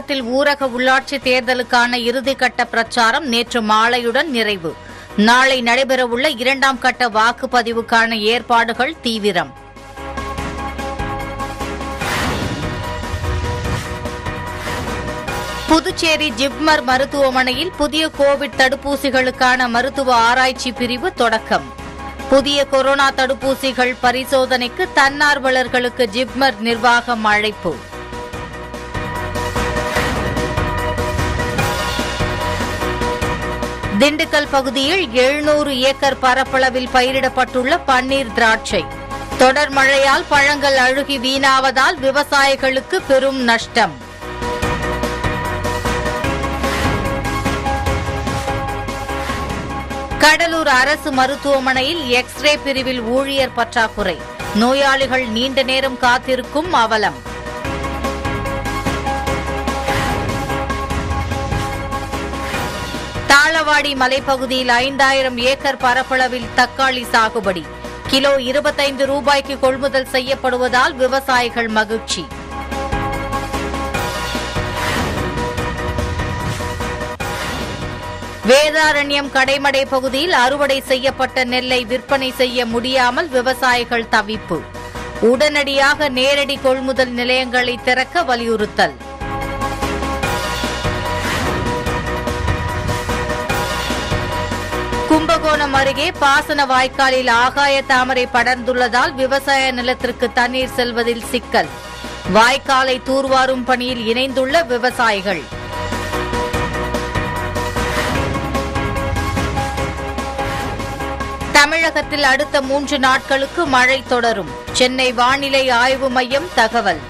தமிழகத்தில் ஊரக உள்ளாட்சி தேர்தலுக்கான இறுதிக்கட்ட பிரச்சாரம் நேற்று மாலையுடன் நிறைவு. நாளை நடைபெறவுள்ள 2ஆம் கட்ட வாக்குப்பதிவுக்கான ஏற்பாடுகள் தீவிரம். புதுச்சேரி ஜிப்மர் மருத்துவமனையில் புதிய கோவிட் தடுப்பூசிகளுக்கான மருத்துவ ஆராய்ச்சி பிரிவு தொடக்கம். புதிய கொரோனா தடுப்பூசிகள் பரிசோதனைக்கு தன்னார்வலர்களுக்கு ஜிப்மர் நிர்வாகம் அழைப்பு. திண்டுக்கல் பகுதியில் 700 ஏக்கர் பரப்பளவில் பயிரிடப்பட்டுள்ள பன்னீர் திராட்சை. தொடர் மழையால் பழங்கள் அழுகி வீணாவதால் விவசாயிகளுக்கு பெரும் நஷ்டம். கடலூர் அரசு மருத்துவமனையில் எக்ஸ்ரே பிரிவில் ஊழியர் பற்றாக்குறை. நோயாளிகள் நீண்ட நேரம் காத்திருக்கும் அவலம். தாளவாடி மலைப்பகுதியில் 5000 ஏக்கர் பரப்பளவில் தக்காளி சாகுபடி. கிலோ 25 ரூபாய்க்கு கொள்முதல் செய்யப்படுவதால் விவசாயிகள் மகிழ்ச்சி. வேதாரண்யம் கடைமடை பகுதியில் அறுவடை செய்யப்பட்ட நெல்லை விற்பனை செய்ய முடியாமல் விவசாயிகள் தவிப்பு. உடனடியாக நேரடி கொள்முதல் நிலையங்களை திறக்க வலியுறுத்தல். கும்பகோணம் அருகே பாசன வாய்க்காலில் ஆகாய தாமரை படர்ந்துள்ளதால் விவசாய நிலத்திற்கு தண்ணீர் செல்வதில் சிக்கல். வாய்க்காலை தூர்வாரும் பணியில் இணைந்துள்ள விவசாயிகள். தமிழகத்தில் அடுத்த 3 நாட்களுக்கு மழை தொடரும். சென்னை வானிலை ஆய்வு மையம் தகவல்.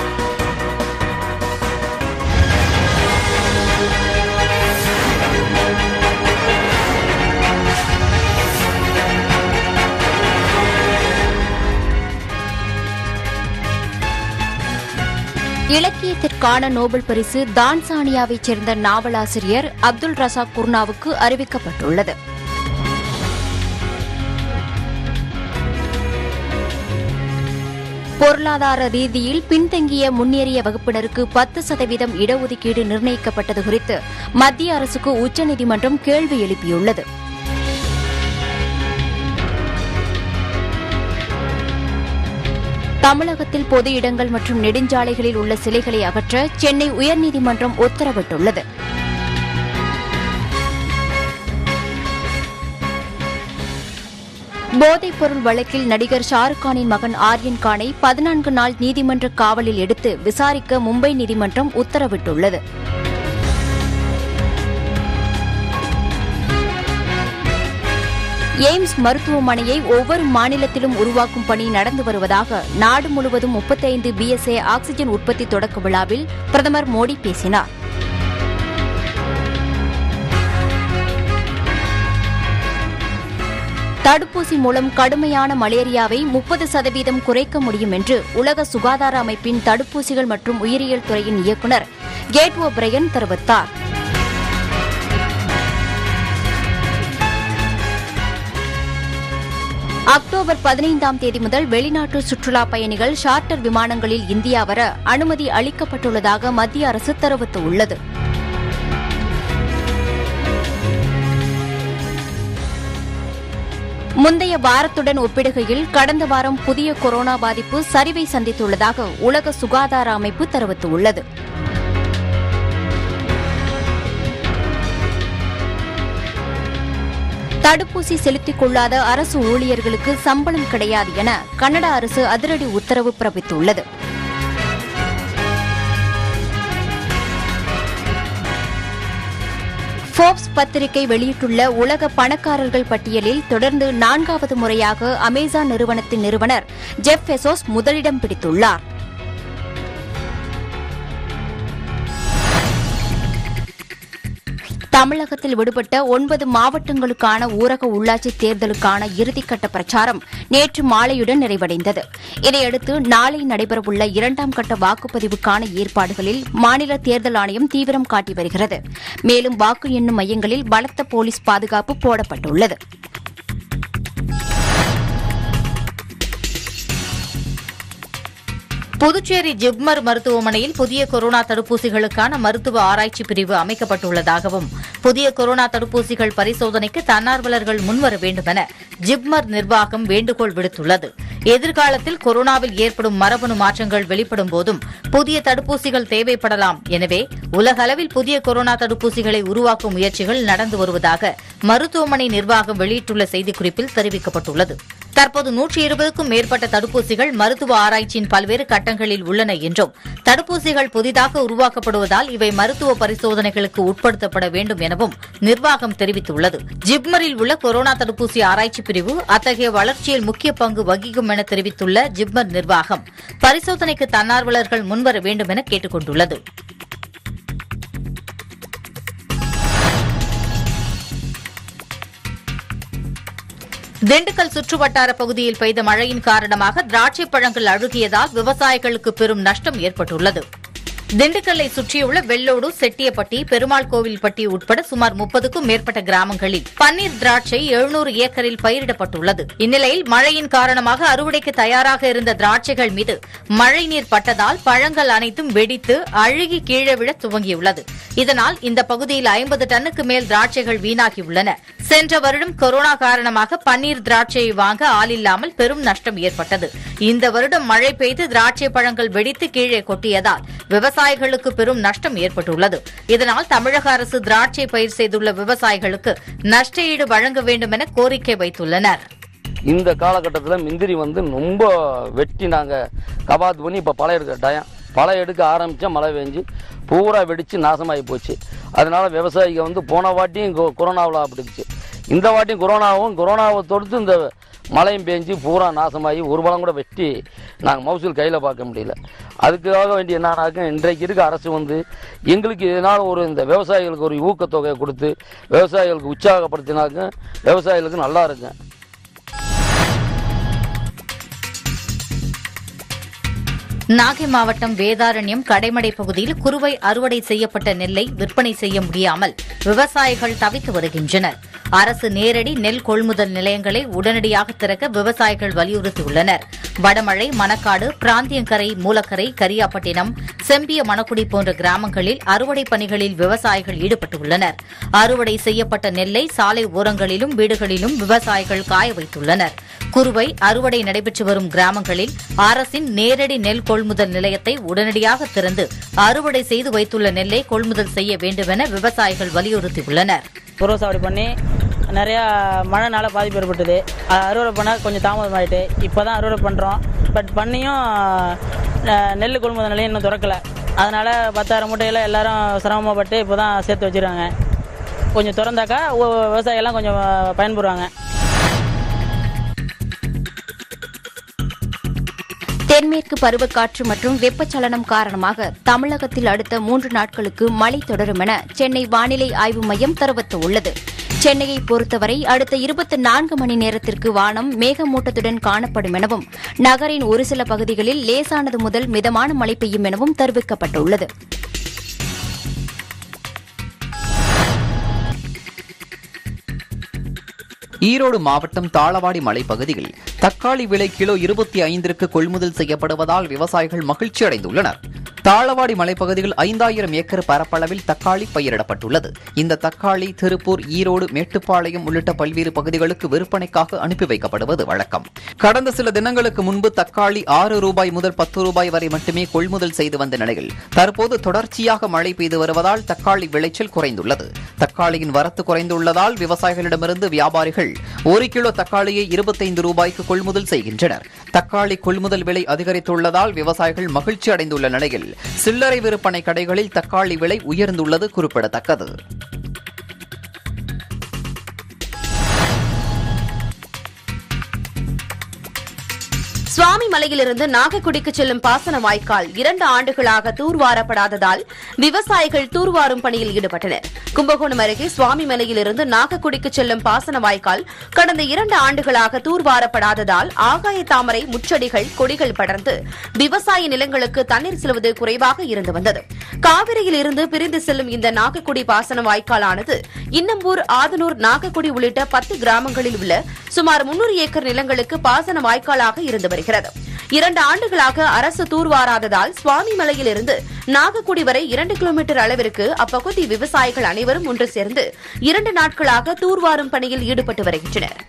இலக்கியத்திற்கான நோபல் பரிசு தான்சானியாவைச் சேர்ந்த நாவலாசிரியர் அப்துல் ரசாக் குர்னாவுக்கு அறிவிக்கப்பட்டுள்ளது. பொருளாதார ரீதியில் பின்தங்கிய முன்னேறிய வகுப்பினருக்கு 10% இடஒதுக்கீடு நிர்ணயிக்கப்பட்டது குறித்து மத்திய அரசுக்கு உச்சநீதிமன்றம் கேள்வி எழுப்பியுள்ளது. தமிழகத்தில் பொது இடங்கள் மற்றும் நெடுஞ்சாலைகளில் உள்ள சிலைகளை அகற்ற சென்னை உயர்நீதிமன்றம் உத்தரவிட்டுள்ளது. போதைப்பொருள் வழக்கில் நடிகர் ஷாருக்கானின் மகன் ஆர்யன் கானை 14 நாள் நீதிமன்ற காவலில் எடுத்து விசாரிக்க மும்பை நீதிமன்றம் உத்தரவிட்டுள்ளது. எய்ம்ஸ் மருத்துவமனையை ஒவ்வொரு மாநிலத்திலும் உருவாக்கும் பணி நடந்து வருவதாக நாடு முழுவதும் 35 BSA ஆக்ஸிஜன் உற்பத்தி தொடக்க விழாவில் பிரதமர் மோடி பேசினார். தடுப்பூசி மூலம் கடுமையான மலேரியாவை 30% குறைக்க முடியும் என்று உலக சுகாதார அமைப்பின் தடுப்பூசிகள் மற்றும் உயிரியல் துறையின் இயக்குநர் கேட் ஓபிரையன் தெரிவித்தார். அக்டோபர் 15ஆம் தேதி முதல் வெளிநாட்டு சுற்றுலாப் பயணிகள் சார்ட்டர் விமானங்களில் இந்தியா வர அனுமதி அளிக்கப்பட்டுள்ளதாக மத்திய அரசு தெரிவித்துள்ளது. முந்தைய வாரத்துடன் ஒப்பிடுகையில் கடந்த வாரம் புதிய கொரோனா பாதிப்பு சரிவை சந்தித்துள்ளதாக உலக சுகாதார அமைப்பு தெரிவித்துள்ளது. தடுப்பூசி செலுத்திக் கொள்ளாத அரசு ஊழியர்களுக்கு சம்பளம் கிடையாது என கனடா அரசு அதிரடி உத்தரவு பிறப்பித்துள்ளது. ஃபோர்ப்ஸ் பத்திரிகை வெளியிட்டுள்ள உலக பணக்காரர்கள் பட்டியலில் தொடர்ந்து 4வது முறையாக அமேசான் நிறுவனத்தின் நிறுவனர் ஜெஃப் பெசோஸ் முதலிடம் பிடித்துள்ளார். தமிழகத்தில் விடுபட்ட 9 மாவட்டங்களுக்கான ஊரக உள்ளாட்சி தேர்தலுக்கான இறுதிக்கட்ட பிரச்சாரம் நேற்று மாலையுடன் நிறைவடைந்தது. இதையடுத்து நாளை நடைபெறவுள்ள 2ஆம் கட்ட வாக்குப்பதிவுக்கான ஏற்பாடுகளில் மாநில தேர்தல் ஆணையம் தீவிரம் காட்டி வருகிறது. மேலும் வாக்கு எண்ணும் மையங்களில் பலத்த போலீஸ் பாதுகாப்பு போடப்பட்டுள்ளது. புதுச்சேரி ஜிப்மர் மருத்துவமனையில் புதிய கொரோனா தடுப்பூசிகளுக்கான மருத்துவ ஆராய்ச்சி பிரிவு அமைக்கப்பட்டுள்ளதாகவும் புதிய கொரோனா தடுப்பூசிகள் பரிசோதனைக்கு தன்னார்வலர்கள் முன்வர வேண்டுமென ஜிப்மர் நிர்வாகம் வேண்டுகோள் விடுத்துள்ளது. எதிர்காலத்தில் கொரோனாவில் ஏற்படும் மரபணு மாற்றங்கள் வெளிப்படும் போதும் புதிய தடுப்பூசிகள் தேவைப்படலாம். எனவே உலக அளவில் புதிய கொரோனா தடுப்பூசிகளை உருவாக்கும் முயற்சிகள் நடந்து வருவதாக மருத்துவமனை நிர்வாகம் வெளியிட்டுள்ள செய்திக்குறிப்பில் தெரிவிக்கப்பட்டுள்ளது. தற்போது 120க்கும் மேற்பட்ட தடுப்பூசிகள் மருத்துவ ஆராய்ச்சியின் பல்வேறு கட்டங்களில் உள்ளன என்றும் தடுப்பூசிகள் புதிதாக உருவாக்கப்படுவதால் இவை மருத்துவ பரிசோதனைகளுக்கு உட்படுத்தப்பட வேண்டும் எனவும் நிர்வாகம் தெரிவித்துள்ளது. ஜிப்மரில் உள்ள கொரோனா தடுப்பூசி ஆராய்ச்சி பிரிவு அத்தகைய வளர்ச்சியில் முக்கிய பங்கு வகிக்கும் என தெரிவித்துள்ள ஜிப்மர் நிர்வாகம் பரிசோதனைக்கு தன்னார்வலர்கள் முன்வர வேண்டும் என கேட்டுக் கொண்டுள்ளது. திண்டுக்கல் சுற்றுவட்டார பகுதியில் பெய்த மழையின் காரணமாக திராட்சை பழங்கள் அழுகியதால் விவசாயிகளுக்கு பெரும் நஷ்டம் ஏற்பட்டுள்ளது. திண்டுக்கல்லை சுற்றியுள்ள வெள்ளோடு, செட்டியப்பட்டி, பெருமாள் கோவில்பட்டி உட்பட சுமார் 30க்கும் மேற்பட்ட கிராமங்களில் பன்னீர் திராட்சை 700 ஏக்கரில் பயிரிடப்பட்டுள்ளது. இந்நிலையில் மழையின் காரணமாக அறுவடைக்கு தயாராக இருந்த திராட்சைகள் மீது மழைநீர் பட்டதால் பழங்கள் அனைத்தும் வெடித்து அழுகி கீழே விழ துவங்கியுள்ளது. இதனால் இந்த பகுதியில் 50 டன்னுக்கு மேல் திராட்சைகள் வீணாகியுள்ளன. சென்ற வருடம் கொரோனா காரணமாக பன்னீர் திராட்சையை வாங்க ஆளில்லாமல் பெரும் நஷ்டம் ஏற்பட்டது. இந்த வருடம் மழை பெய்து திராட்சை பழங்கள் வெடித்து கீழே கொட்டியதால் விவசாயிகளுக்கு பெரும் நஷ்டம் ஏற்பட்டுள்ளது. இதனால் தமிழக அரசு திராட்சை பயிர் செய்துள்ள விவசாயிகளுக்கு நஷ்டஈடு வழங்க வேண்டும் என கோரிக்கை வைத்துள்ளனர். இந்த காலகட்டத்தில் முந்திரி ரொம்ப வெட்டி நாங்கள் கபாத்து பண்ணி இப்போ பழம் எடுக்க ஆரம்பித்தா மழை பெஞ்சு பூரா வெடித்து நாசமாகி போச்சு. அதனால விவசாயிங்க போன வாட்டியும் கொரோனாவில் அப்படிச்சு, இந்த வாட்டியும் கொரோனாவை தொடுத்து இந்த மழையும் பெஞ்சு பூரா நாசமாகி ஒரு பழம் கூட வெட்டி நாங்கள் மகசூல் கையில் பார்க்க முடியல. அதுக்காக வேண்டிய என்னன்னாக்க இன்றைக்கு இருக்க அரசு எங்களுக்கு இதனால் இந்த விவசாயிகளுக்கு ஒரு ஊக்கத்தொகையை கொடுத்து விவசாயிகளுக்கு உற்சாகப்படுத்தினாக்க விவசாயிகளுக்கு நல்லா இருக்கு. நாகை மாவட்டம் வேதாரண்யம் கடைமடை பகுதியில் குறுவை அறுவடை செய்யப்பட்ட நெல்லை விற்பனை செய்ய முடியாமல் விவசாயிகள் தவித்து வருகின்றனர். அரசு நேரடி நெல் கொள்முதல் நிலையங்களை உடனடியாக திறக்க விவசாயிகள் வலியுறுத்தியுள்ளனர். வடமழை, மணக்காடு, பிராந்தியங்கரை, மூலக்கரை, கரியாப்பட்டினம், செம்பிய மணக்குடி போன்ற கிராமங்களில் அறுவடை பணிகளில் விவசாயிகள் ஈடுபட்டுள்ளனர். அறுவடை செய்யப்பட்ட நெல்லை சாலை ஓரங்களிலும் வீடுகளிலும் விவசாயிகள் காய வைத்துள்ளனர். குறுவை அறுவடை நடைபெற்று வரும் கிராமங்களில் அரசின் நேரடி நெல் கொள்முதல் நிலையத்தை உடனடியாக திறந்து அறுவடை செய்து வைத்துள்ள நெல்லை கொள்முதல் செய்ய வேண்டும் என விவசாயிகள் வலியுறுத்தியுள்ளனர். சாவடி பண்ணி நிறையா மழைனால பாதிப்பு ஏற்பட்டது. அறுவடை பண்ண கொஞ்சம் தாமதமாயிட்டு இப்போ தான் அறுவடை பண்ணுறோம். பட் பண்ணியும் நெல் கொள்முதல் நிலையம் இன்னும் திறக்கலை. அதனால் 10,000 மூட்டையில் எல்லாரும் சிரமப்பட்டு இப்போ தான் சேர்த்து வச்சுருக்காங்க. கொஞ்சம் திறந்தாக்கா விவசாயிகள்லாம் கொஞ்சம் பயன்படுவாங்க. தென்மேற்கு பருவக்காற்று மற்றும் வெப்பச்சலனம் காரணமாக தமிழகத்தில் அடுத்த 3 நாட்களுக்கு மழை தொடரும் என சென்னை வானிலை ஆய்வு மையம் தெரிவித்துள்ளது. சென்னையை பொறுத்தவரை அடுத்த 24 மணி நேரத்திற்கு வானம் மேகமூட்டத்துடன் காணப்படும் எனவும் நகரின் ஒரு சில பகுதிகளில் லேசானது முதல் மிதமான மழை பெய்யும் எனவும் தெரிவிக்கப்பட்டுள்ளது. ஈரோடு மாவட்டம் தாளவாடி மலைப்பகுதியில் தக்காளி விலை கிலோ 25ற்கு கொள்முதல் செய்யப்படுவதால் விவசாயிகள் மகிழ்ச்சி அடைந்துள்ளனர். தாளவாடி மலைப்பகுதியில் 5000 ஏக்கர் பரப்பளவில் தக்காளி பயிரிடப்பட்டுள்ளது. இந்த தக்காளி திருப்பூர், ஈரோடு, மேட்டுப்பாளையம் உள்ளிட்ட பல்வேறு பகுதிகளுக்கு விற்பனைக்காக அனுப்பி வைக்கப்படுவது வழக்கம். கடந்த சில தினங்களுக்கு முன்பு தக்காளி 6 ரூபாய் முதல் 10 ரூபாய் வரை மட்டுமே கொள்முதல் செய்து வந்த நிலையில் தற்போது தொடர்ச்சியாக மழை பெய்து வருவதால் தக்காளி விளைச்சல் குறைந்துள்ளது. தக்காளியின் வரத்து குறைந்துள்ளதால் விவசாயிகளிடமிருந்து வியாபாரிகள் 1 கிலோ தக்காளியை 25 ரூபாய்க்கு கொள்முதல் செய்கின்றனர். தக்காளி கொள்முதல் விலை அதிகரித்துள்ளதால் விவசாயிகள் மகிழ்ச்சி அடைந்துள்ள நிலையில் சில்லறை விற்பனை கடைகளில் தக்காளி விலை உயர்ந்துள்ளது குறிப்பிடத்தக்கது. சுவாமிமலையிலிருந்து நாகக்குடிக்கு செல்லும் பாசன வாய்க்கால் 2 ஆண்டுகளாக தூர்வாரப்படாததால் விவசாயிகள் தூர்வாரும் பணியில் ஈடுபட்டனர். கும்பகோணம் அருகே சுவாமிமலையிலிருந்து நாகக்குடிக்கு செல்லும் பாசன வாய்க்கால் கடந்த 2 ஆண்டுகளாக தூர்வாரப்படாததால் ஆகாய தாமரை, முச்செடிகள், கொடிகள் படர்ந்து விவசாய நிலங்களுக்கு தண்ணீர் செல்வது குறைவாக இருந்து வந்தது. காவிரியில் இருந்து பிரிந்து செல்லும் இந்த நாகக்குடி பாசன வாய்க்காலானது இன்னம்பூர், ஆதனூர், நாகக்குடி உள்ளிட்ட 10 கிராமங்களில் உள்ள சுமார் 300 ஏக்கர் நிலங்களுக்கு பாசன வாய்க்காலாக இருந்து வருகிறது. 2 ஆண்டுகளாக அரசு தூர்வாராததால் சுவாமிமலையிலிருந்து நாகக்குடி வரை 2 கிலோமீட்டர் அளவிற்கு அப்பகுதி விவசாயிகள் அனைவரும் ஒன்று சேர்ந்து 2 நாட்களாக தூர்வாரும் பணியில் ஈடுபட்டு வருகின்றனர்.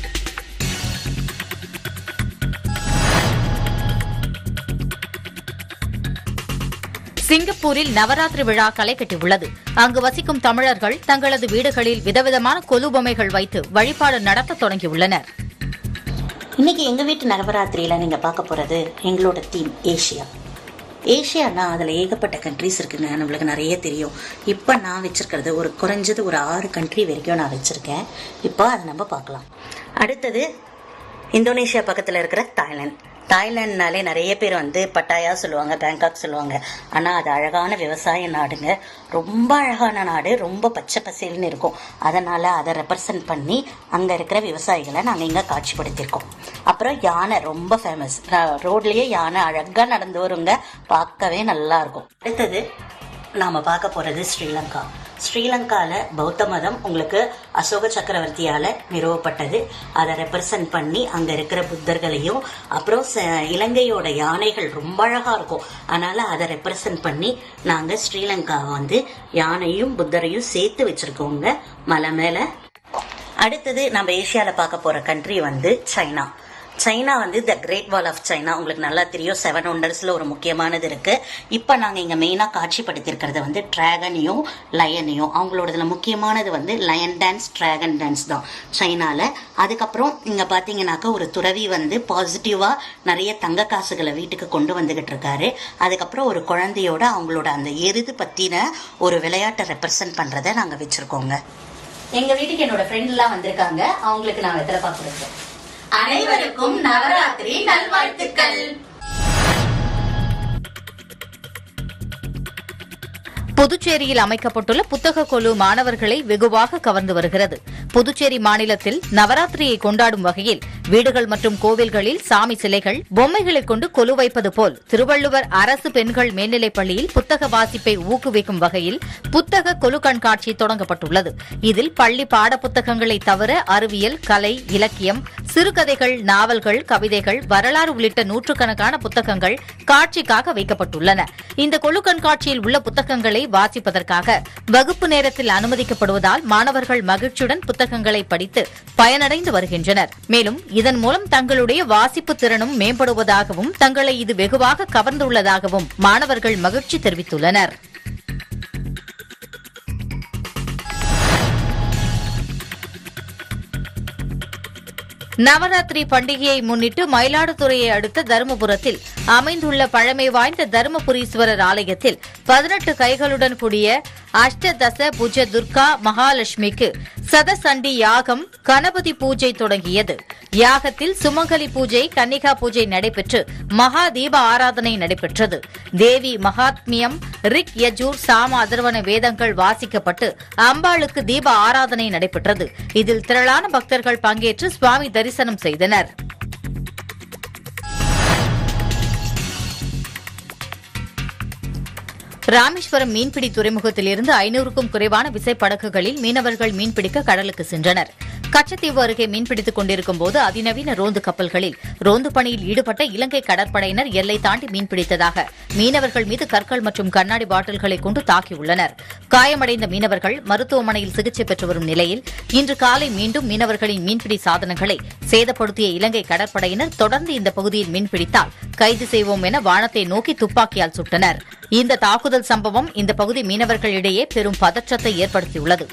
சிங்கப்பூரில் நவராத்திரி விழா களை கட்டியுள்ளது. அங்கு வசிக்கும் தமிழர்கள் தங்களது வீடுகளில் விதவிதமான கொலு பொம்மைகள் வைத்து வழிபாடு நடத்த தொடங்கியுள்ளனர். இன்னைக்கு எங்க வீட்டு நவராத்திரியில நீங்க பார்க்க போறது எங்களோட தீம் ஏஷியா. ஏஷியானா அதில் ஏகப்பட்ட கண்ட்ரிஸ் இருக்குங்க, நம்மளுக்கு நிறைய தெரியும். இப்போ நான் வச்சிருக்கிறது குறைஞ்சது ஒரு 6 கண்ட்ரி வரைக்கும் நான் வச்சிருக்கேன். இப்போ அதை நம்ம பார்க்கலாம். அடுத்தது இந்தோனேஷியா பக்கத்தில் இருக்கிற தாய்லாந்துனாலே நிறைய பேர் பட்டாயா சொல்லுவாங்க, பேங்காக் சொல்லுவாங்க. ஆனால் அது அழகான விவசாய நாடுங்க, ரொம்ப அழகான நாடு, ரொம்ப பச்சை பசேல்னு இருக்கும். அதனால் அதை ரெப்ரசன்ட் பண்ணி அங்கே இருக்கிற விவசாயிகளை நாங்கள் இங்கே காட்சிப்படுத்தியிருக்கோம். அப்புறம் யானை ரொம்ப ஃபேமஸ், ரோட்லேயே யானை அழகாக நடந்து வருங்க, பார்க்கவே நல்லா இருக்கும். அடுத்தது நாம் பார்க்க போகிறது ஸ்ரீலங்காவில் பௌத்த மதம் உங்களுக்கு அசோக சக்கரவர்த்தியால் நிறுவப்பட்டது. அதை ரெப்ரசன்ட் பண்ணி அங்கே இருக்கிற புத்தர்களையும், அப்புறம் இலங்கையோட யானைகள் ரொம்ப அழகாக இருக்கும், அதனால் அதை ரெப்ரசன்ட் பண்ணி நாங்கள் ஸ்ரீலங்காவை யானையும் புத்தரையும் சேர்த்து வச்சுருக்கோங்க மலை மேலே. அடுத்தது நம்ம ஏஷியாவில் பார்க்க போகிற country China the great wall of China உங்களுக்கு நல்லா தெரியும். 7 ஒண்டர்ஸ்ல ஒரு முக்கியமானது இருக்கு. இப்போ நாங்கள் இங்கே மெயினாக காட்சிப்படுத்திருக்கிறது டிராகனையும் லயனையும். அவங்களோடதுல முக்கியமானது லயன் டான்ஸ், டிராகன் டான்ஸ் தான் சைனால. அதுக்கப்புறம் இங்கே பார்த்தீங்கன்னாக்கா ஒரு துறவி பாசிட்டிவா நிறைய தங்க காசுகளை வீட்டுக்கு கொண்டு வந்துகிட்டு இருக்காரு. அதுக்கப்புறம் ஒரு குழந்தையோட அவங்களோட அந்த எருது பத்தின ஒரு விளையாட்டை ரெப்ரசன்ட் பண்றதை நாங்கள் வச்சிருக்கோங்க. எங்க வீட்டுக்கு என்னோட ஃப்ரெண்ட் எல்லாம் வந்திருக்காங்க, அவங்களுக்கு நான் வெத்தலை பார்த்துருக்கேன். அனைவருக்கும் நவராத்திரி நல்வாழ்த்துக்கள். புதுச்சேரியில் அமைக்கப்பட்டுள்ள புத்தக கொலு மாணவர்களை வெகுவாக கவர்ந்து வருகிறது. புதுச்சேரி மாநிலத்தில் நவராத்திரியை கொண்டாடும் வகையில் வீடுகள் மற்றும் கோவில்களில் சாமி சிலைகள், பொம்மைகளை கொண்டு கொலு வைப்பது போல் திருவள்ளுவர் அரசு பெண்கள் மேல்நிலைப் பள்ளியில் புத்தக வாசிப்பை ஊக்குவிக்கும் வகையில் புத்தக கொலு கண்காட்சி தொடங்கப்பட்டுள்ளது. இதில் பள்ளி பாட புத்தகங்களை தவிர அறிவியல், கலை, இலக்கியம், சிறுகதைகள், நாவல்கள், கவிதைகள், வரலாறு உள்ளிட்ட நூற்றுக்கணக்கான புத்தகங்கள் காட்சிக்காக வைக்கப்பட்டுள்ளன. இந்த கொலு கண்காட்சியில் உள்ள புத்தகங்களை வாசிப்பதற்காக வகுப்பு நேரத்தில் அனுமதிக்கப்படுவதால் மாணவர்கள் மகிழ்ச்சியுடன் புத்தகங்களை படித்து பயனடைந்து வருகின்றனர். மேலும் இதன் மூலம் தங்களுடைய வாசிப்பு திறனும் மேம்படுவதாகவும் தங்களை இது வெகுவாக கவர்ந்துள்ளதாகவும் மாணவர்கள் மகிழ்ச்சி தெரிவித்துள்ளனர். நவராத்திரி பண்டிகையை முன்னிட்டு மயிலாடுதுறையை அடுத்த தருமபுரத்தில் அமைந்துள்ள பழமை வாய்ந்த தருமபுரீஸ்வரர் ஆலயத்தில் 18 கைகளுடன் கூடிய அஷ்டதச புஜ துர்கா மகாலட்சுமிக்கு சதசண்டி யாகம், கணபதி பூஜை தொடங்கியது. யாகத்தில் சுமங்கலி பூஜை, கன்னிகா பூஜை நடைபெற்று மகா தீப ஆராதனை நடைபெற்றது. தேவி மகாத்மியம், ரிக், யஜூர், சாம, அதர்வன வேதங்கள் வாசிக்கப்பட்டு அம்பாளுக்கு தீப ஆராதனை நடைபெற்றது. இதில் திரளான பக்தர்கள் பங்கேற்று சுவாமி தரிசனம் செய்தனர். ராமேஸ்வரம் மீன்பிடி துறைமுகத்திலிருந்து 500க்கும் குறைவான விசைப்படகுகளில் மீனவர்கள் மீன்பிடிக்க கடலுக்கு சென்றனர். கச்சத்தீவு அருகே மீன்பிடித்துக் கொண்டிருக்கும் போது அதிநவீன ரோந்து கப்பல்களில் ரோந்து பணியில் ஈடுபட்ட இலங்கை கடற்படையினர் எல்லை தாண்டி மீன்பிடித்ததாக மீனவர்கள் மீது கற்கள் மற்றும் கண்ணாடி பாட்டில்களை கொண்டு தாக்கியுள்ளனர். காயமடைந்த மீனவர்கள் மருத்துவமனையில் சிகிச்சை பெற்று வரும் நிலையில் இன்று காலை மீண்டும் மீனவர்களின் மீன்பிடி சாதனங்களை சேதப்படுத்திய இலங்கை கடற்படையினர் தொடர்ந்து இந்த பகுதியில் மீன்பிடித்தால் கைது செய்வோம் என வானத்தை நோக்கி துப்பாக்கியால் சுட்டனர். இந்த தாக்குதல் சம்பவம் இந்த பகுதி மீனவர்களிடையே பெரும் பதற்றத்தை ஏற்படுத்தியுள்ளது.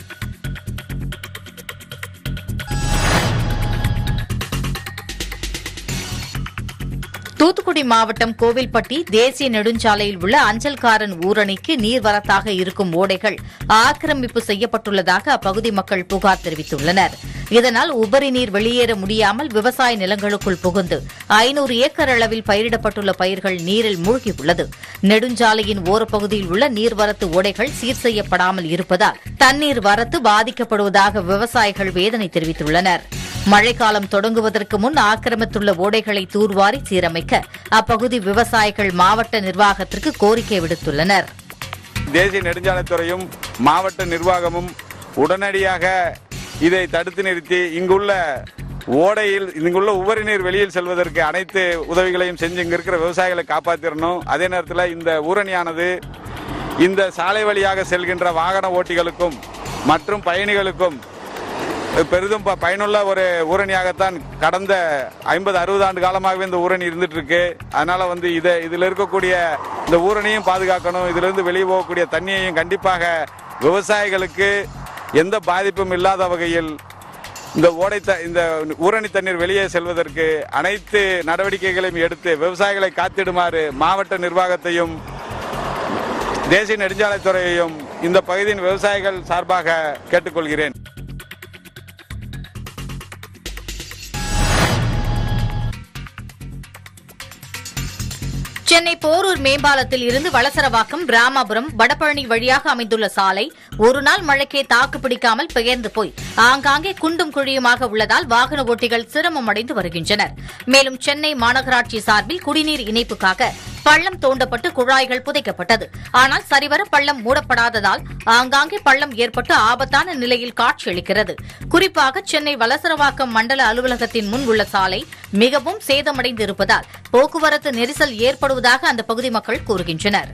தூத்துக்குடி மாவட்டம் கோவில்பட்டி தேசிய நெடுஞ்சாலையில் உள்ள அஞ்சல்காரன் ஊரணிக்கு நீர்வரத்தாக இருக்கும் ஓடைகள் ஆக்கிரமிப்பு செய்யப்பட்டுள்ளதாக அப்பகுதி மக்கள் புகார் தெரிவித்துள்ளனர். இதனால் உபரி நீர் வெளியேற முடியாமல் விவசாய நிலங்களுக்குள் புகுந்து 500 ஏக்கர் அளவில் பயிரிடப்பட்டுள்ள பயிர்கள் நீரில் மூழ்கியுள்ளது. நெடுஞ்சாலையின் ஓரப்பகுதியில் உள்ள நீர்வரத்து ஓடைகள் சீர் செய்யப்படாமல் இருப்பதால் தண்ணீர் வரத்து பாதிக்கப்படுவதாக விவசாயிகள் வேதனை தெரிவித்துள்ளனர். மழைக்காலம் தொடங்குவதற்கு முன் ஆக்கிரமித்துள்ள ஓடைகளை தூர்வாரி சீரமைக்க அப்பகுதி விவசாயிகள் மாவட்ட நிர்வாகத்திற்கு கோரிக்கை விடுத்துள்ளனர். தேசிய நெடுஞ்சாலைத்துறையும் மாவட்ட நிர்வாகமும் உடனடியாக இதை தடுத்து நிறுத்தி இங்குள்ள ஓடையில் இங்குள்ள உபரி நீர் வெளியில் செல்வதற்கு அனைத்து உதவிகளையும் செஞ்சு இங்க இருக்கிற விவசாயிகளை காப்பாற்றிடணும். அதே நேரத்தில் இந்த ஊரணியானது இந்த சாலை வழியாக செல்கின்ற வாகன ஓட்டிகளுக்கும் மற்றும் பயணிகளுக்கும் பெரிதும் பயனுள்ள ஒரு ஊரணியாகத்தான் கடந்த 50-60 ஆண்டு காலமாகவே இந்த ஊரணி இருந்துட்டு இருக்கு. அதனால இதில் இருக்கக்கூடிய இந்த ஊரணியும் பாதுகாக்கணும். இதிலிருந்து வெளியே போகக்கூடிய தண்ணியையும் கண்டிப்பாக விவசாயிகளுக்கு எந்த பாதிப்பும் இல்லாத வகையில் இந்த ஊரணி தண்ணீர் வெளியே செல்வதற்கு அனைத்து நடவடிக்கைகளையும் எடுத்து விவசாயிகளை காத்திடுமாறு மாவட்ட நிர்வாகத்தையும் தேசிய நெடுஞ்சாலைத்துறையையும் இந்த பகுதியின் விவசாயிகள் சார்பாக கேட்டுக்கொள்கிறேன். சென்னை போரூர் மேம்பாலத்தில் இருந்து வளசரவாக்கம், ராமாபுரம், வடபழனி வழியாக அமைந்துள்ள சாலை ஒருநாள் மழைக்கே தாக்கு பிடிக்காமல் பெயர்ந்து போய் ஆங்காங்கே குண்டும் குழியுமாக உள்ளதால் வாகன ஓட்டிகள் சிரமம் அடைந்து வருகின்றனர். மேலும் சென்னை மாநகராட்சி சார்பில் குடிநீர் இணைப்புக்காக பள்ளம் தோண்டப்பட்டு குழாய்கள் புதைக்கப்பட்டது. ஆனால் சரிவர பள்ளம் மூடப்படாததால் ஆங்காங்கே பள்ளம் ஏற்பட்டு ஆபத்தான நிலையில் காட்சியளிக்கிறது. குறிப்பாக சென்னை வளசரவாக்கம் மண்டல அலுவலகத்தின் முன் உள்ள சாலை மிகவும் சேதமடைந்து இருப்பதால் போக்குவரத்து நெரிசல் ஏற்படுவதாக அந்த பகுதி மக்கள் கூறுகின்றனர்.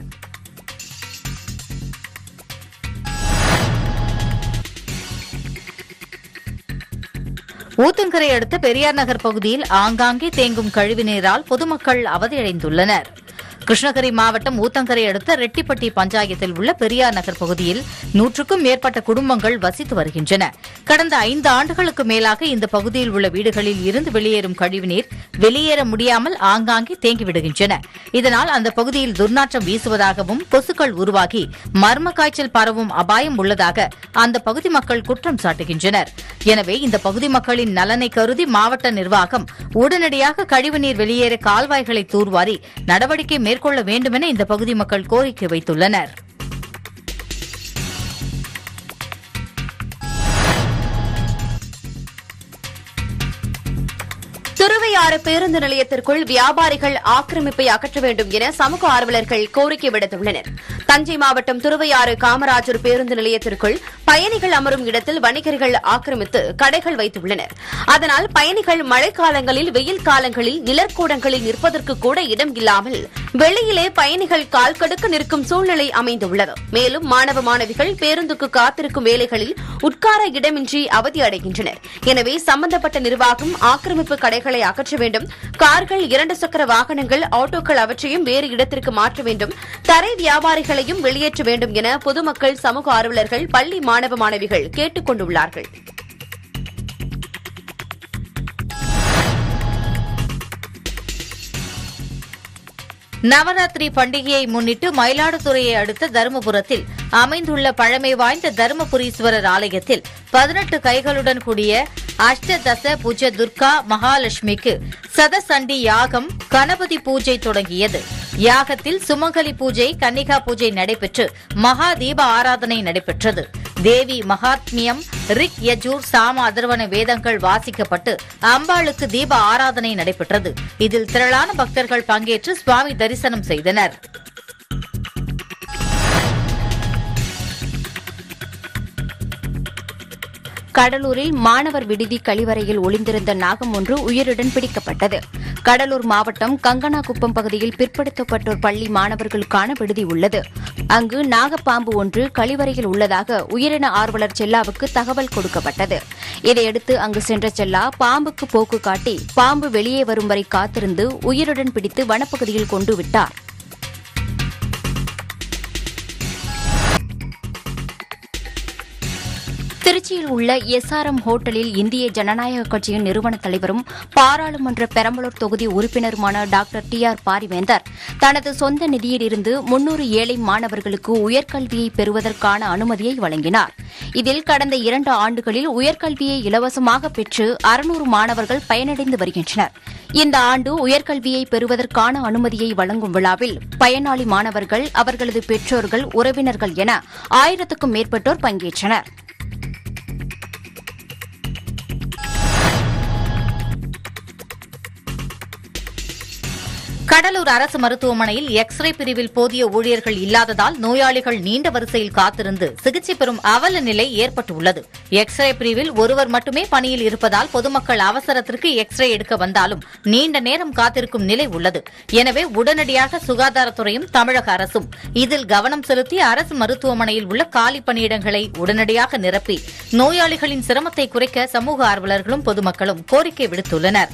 ஊத்தங்கரை அடுத்த பெரியார் நகர் பகுதியில் ஆங்காங்கே தேங்கும் கழிவுநீரால் பொதுமக்கள் அவதியடைந்துள்ளனர். கிருஷ்ணகிரி மாவட்டம் ஊத்தங்கரை அடுத்த ரெட்டிப்பட்டி பஞ்சாயத்தில் உள்ள பெரியார் நகர் பகுதியில் 100க்கும் மேற்பட்ட குடும்பங்கள் வசித்து வருகின்றன. கடந்த 5 ஆண்டுகளுக்கு மேலாக இந்த பகுதியில் உள்ள வீடுகளில் இருந்து வெளியேறும் கழிவுநீர் வெளியேற முடியாமல் ஆங்காங்கே தேங்கிவிடுகின்றன. இதனால் அந்த பகுதியில் துர்நாற்றம் வீசுவதாகவும் கொசுக்கள் உருவாகி மர்ம காய்ச்சல் பரவும் அபாயம் உள்ளதாக அந்த பகுதி மக்கள் குற்றம் சாட்டுகின்றனர். எனவே இந்த பகுதி மக்களின் நலனை கருதி மாவட்ட நிர்வாகம் உடனடியாக கழிவுநீர் வெளியேற கால்வாய்களை தூர்வாரி நடவடிக்கை மேற்கொள்ள வேண்டுமென இந்த பகுதி மக்கள் கோரிக்கை வைத்துள்ளனர். திருவையாறு பேருந்து நிலையத்திற்குள் வியாபாரிகள் ஆக்கிரமிப்பை அகற்ற வேண்டும் என சமூக ஆர்வலர்கள் கோரிக்கை விடுத்துள்ளனர். தஞ்சை மாவட்டம் திருவையாறு காமராஜர் பேருந்து நிலையத்திற்குள் பயணிகள் அமரும் இடத்தில் வணிகர்கள் ஆக்கிரமித்து கடைகள் வைத்துள்ளனர். அதனால் பயணிகள் மழைக்காலங்களில், வெயில் காலங்களில் நிழற்கூடங்களில் நிற்பதற்கு கூட இடம் இல்லாமல் வெளியிலே பயணிகள் கால் கடுக்க நிற்கும் சூழ்நிலை அமைந்துள்ளது. மேலும் மாணவ மாணவிகள் பேருந்துக்கு காத்திருக்கும் வேளைகளில் உட்கார இடமின்றி அவதி அடைகின்றனர். எனவே சம்பந்தப்பட்ட நிர்வாகம் ஆக்கிரமிப்பு கடைகளை அகற்ற வேண்டும். கார்கள், 2 சக்கர வாகனங்கள், ஆட்டோக்கள் அவற்றையும் வேறு இடத்திற்கு மாற்ற வேண்டும். தரை வியாபாரிகளையும் வெளியேற்ற வேண்டும் என பொதுமக்கள், சமூக ஆர்வலர்கள், பள்ளி மாணவ மாணவிகள் கேட்டுக் கொண்டுள்ளார்கள். நவராத்திரி பண்டிகையை முன்னிட்டு மயிலாடுதுறையை அடுத்த தருமபுரத்தில் அமைந்துள்ள பழமை வாய்ந்த தருமபுரீஸ்வரர் ஆலயத்தில் 18 கைகளுடன் கூடிய அஷ்டதச புஜ துர்கா மகாலட்சுமிக்கு சதசண்டி யாகம், கணபதி பூஜை தொடங்கியது. யாகத்தில் சுமங்கலி பூஜை, கன்னிகா பூஜை நடைபெற்று மகா தீப ஆராதனை நடைபெற்றது. தேவி மகாத்மியம், ரிக், யஜூர், சாம, அதர்வன வேதங்கள் வாசிக்கப்பட்டு அம்பாளுக்கு தீப ஆராதனை நடைபெற்றது. இதில் திரளான பக்தர்கள் பங்கேற்று சுவாமி தரிசனம் செய்தனர். கடலூரில் மாணவர் விடுதி கழிவறையில் ஒளிந்திருந்த நாகம் ஒன்று உயிருடன் பிடிக்கப்பட்டது. கடலூர் மாவட்டம் கங்கனாகுப்பம் பகுதியில் பிற்படுத்தப்பட்டோர் பள்ளி மாணவர்களுக்கான விடுதி உள்ளது. அங்கு நாகப்பாம்பு ஒன்று கழிவறையில் உள்ளதாக உயிரின ஆர்வலர் செல்லாவுக்கு தகவல் கொடுக்கப்பட்டது. இதையடுத்து அங்கு சென்ற செல்லா பாம்புக்கு போக்கு காட்டி பாம்பு வெளியே வரும் வரை காத்திருந்து உயிருடன் பிடித்து வனப்பகுதியில் கொண்டு விட்டார். திருச்சியில் உள்ள SRM ஹோட்டலில் இந்திய ஜனநாயக கட்சியின் நிறுவன தலைவரும் பாராளுமன்ற பெரம்பலூர் தொகுதி உறுப்பினருமான டாக்டர் TR பாரிவேந்தர் தனது சொந்த நிதியிலிருந்து 300 ஏழை மாணவர்களுக்கு உயர்கல்வியை பெறுவதற்கான அனுமதியை வழங்கினார். இதில் கடந்த 2 ஆண்டுகளில் உயர்கல்வியை இலவசமாக பெற்று 600 மாணவர்கள் பயனடைந்து வருகின்றனர். இந்த ஆண்டு உயர்கல்வியை பெறுவதற்கான அனுமதியை வழங்கும் விழாவில் பயனாளி மாணவர்கள், அவர்களது பெற்றோர்கள், உறவினர்கள் என 1000க்கும் மேற்பட்டோர் பங்கேற்றனர். கடலூர் அரசு மருத்துவமனையில் எக்ஸ்ரே பிரிவில் போதிய ஊழியர்கள் இல்லாததால் நோயாளிகள் நீண்ட வரிசையில் காத்திருந்து சிகிச்சை பெறும் அவல நிலை ஏற்பட்டுள்ளது. எக்ஸ்ரே பிரிவில் ஒருவர் மட்டுமே பணியில் இருப்பதால் பொதுமக்கள் அவசரத்திற்கு எக்ஸ்ரே எடுக்க வந்தாலும் நீண்ட நேரம் காத்திருக்கும் நிலை உள்ளது. எனவே உடனடியாக சுகாதாரத்துறையும் தமிழக அரசும் இதில் கவனம் செலுத்தி அரசு மருத்துவமனையில் உள்ள காலி பணியிடங்களை உடனடியாக நிரப்பி நோயாளிகளின் சிரமத்தை குறைக்க சமூக ஆர்வலர்களும் பொதுமக்களும் கோரிக்கை விடுத்துள்ளனர்.